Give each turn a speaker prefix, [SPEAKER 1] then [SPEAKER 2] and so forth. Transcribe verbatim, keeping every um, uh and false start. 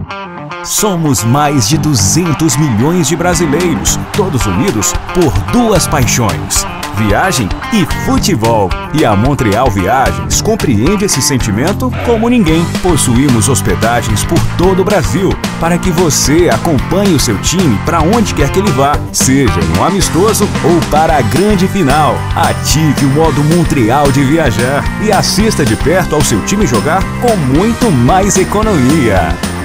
[SPEAKER 1] Somos mais de duzentos milhões de brasileiros, todos unidos por duas paixões: viagem e futebol. E a Montreal Viagens compreende esse sentimento como ninguém. Possuímos hospedagens por todo o Brasil para que você acompanhe o seu time para onde quer que ele vá, seja em um amistoso ou para a grande final. Ative o modo Montreal de viajar e assista de perto ao seu time jogar com muito mais economia.